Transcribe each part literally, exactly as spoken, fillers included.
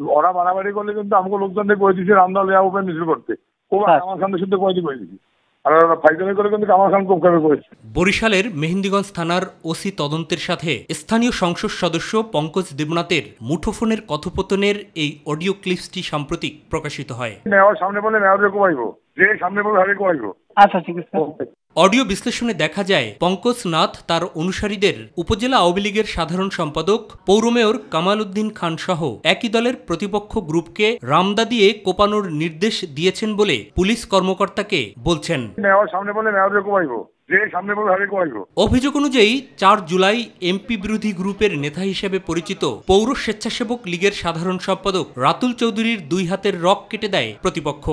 ওরা বাড়াবাড়ি করলে কিন্তু আমাকে লোকজনদের করে দিচ্ছে রামদা লেয়া ওপেন মিছিল করতে, ও আমার খান শুদ্ধ করে দিয়ে করে দিচ্ছি। বরিশালের মেহেন্দিগঞ্জ থানার ওসি তদন্তের সাথে স্থানীয় সংসদ সদস্য পঙ্কজ দেবনাথের মুঠোফোনের কথোপকথনের এই অডিও ক্লিপসটি সাম্প্রতিক প্রকাশিত হয়। সামনে বলে যে সামনে বলে আচ্ছা ঠিক আছে। অডিও বিশ্লেষণে দেখা যায় পঙ্কজ নাথ তার অনুসারীদের উপজেলা আওয়ামী লীগের সাধারণ সম্পাদক পৌর মেয়র কামাল উদ্দিন খান সহ একই দলের প্রতিপক্ষ গ্রুপকে রামদা দিয়ে কোপানোর নির্দেশ দিয়েছেন বলে পুলিশ কর্মকর্তাকে বলছেন। অভিযোগ অনুযায়ী চার জুলাই এমপি বিরোধী গ্রুপের নেতা হিসেবে পরিচিত পৌর স্বেচ্ছাসেবক লীগের সাধারণ সম্পাদক রাতুল চৌধুরীর দুই হাতের রক কেটে দেয় প্রতিপক্ষ।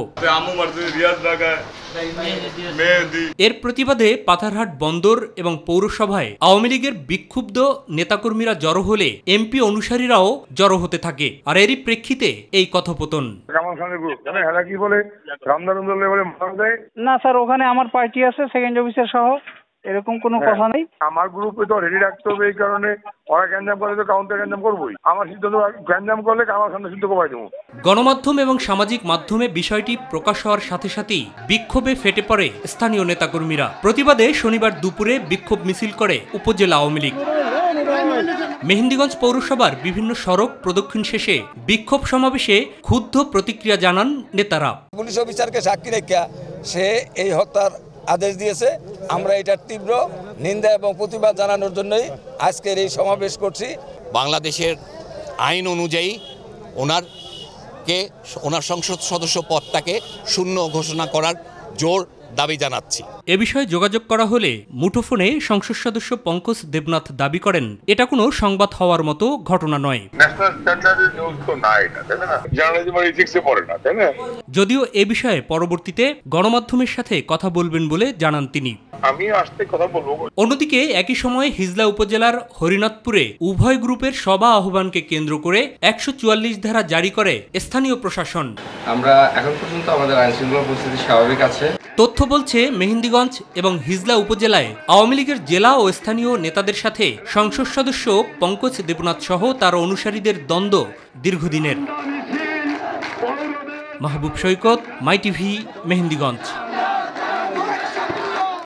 এর প্রতিবাদে পাথারহাট বন্দর এবং পৌরসভায় আওয়ামী লীগের বিক্ষুব্ধ নেতাকর্মীরা জড়ো হলে এমপি অনুসারীরাও জড়ো হতে থাকে, আর এরই প্রেক্ষিতে এই কথোপকথন। না স্যার, ওখানে আমার পার্টি আছে সেকেন্ড অফিসার সহ, এরকম কোনো কথা নেই। আমার গ্রুপে তো রেডি রাখতে হবে, এই কারণে ওরা গ্যাঞ্জাম করলে তো কাউন্টার গ্যাঞ্জাম করবোই। আমার সিদ্ধান্ত গ্যাঞ্জাম করলে আমার সামনে সিদ্ধ কমাই দেবো। গণমাধ্যম এবং সামাজিক মাধ্যমে বিষয়টি প্রকাশ হওয়ার সাথে সাথেই বিক্ষোভে ফেটে পড়ে স্থানীয় নেতাকর্মীরা। প্রতিবাদে শনিবার দুপুরে বিক্ষোভ মিছিল করে উপজেলা আওয়ামী লীগ। মেহেন্দিগঞ্জ পৌরসভার বিভিন্ন সড়ক প্রদক্ষিণ শেষে বিক্ষোভ সমাবেশে ক্ষুব্ধ প্রতিক্রিয়া জানান নেতারা। পুলিশ অফিসারকে সাক্ষী রেখে সে এই হত্যার আদেশ দিয়েছে। আমরা এটার তীব্র নিন্দা এবং প্রতিবাদ জানানোর জন্যই আজকের এই সমাবেশ করছি। বাংলাদেশের আইন অনুযায়ী ওনারকে ওনার সংসদ সদস্য পদটাকে শূন্য ঘোষণা করার জোর দাবি জানাচ্ছি। এ বিষয়ে যোগাযোগ করা হলে মুঠোফোনে সংসদ সদস্য পঙ্কজ দেবনাথ দাবি করেন এটা কোনো সংবাদ হওয়ার মতো ঘটনা নয়। যদিও এ বিষয়ে পরবর্তীতে গণমাধ্যমের সাথে কথা বলবেন বলে জানান তিনি। আমি আসতে কথা বলবো। অন্যদিকে একই সময়ে হিজলা উপজেলার হরিনাথপুরে উভয় গ্রুপের সভা আহ্বানকে কেন্দ্র করে একশো চুয়াল্লিশ ধারা জারি করে স্থানীয় প্রশাসন। আমরা এখন পর্যন্ত আমাদের আইন শৃঙ্খলা পরিস্থিতি স্বাভাবিক আছে। তথ্য বলছে মেহেন্দিগঞ্জ এবং হিজলা উপজেলায় আওয়ামী লীগের জেলা ও স্থানীয় নেতাদের সাথে সংসদ সদস্য পঙ্কজ দেবনাথ সহ তার অনুসারীদের দ্বন্দ্ব দীর্ঘদিনের। Mahbub Saikat, My TV, Mehendiganj.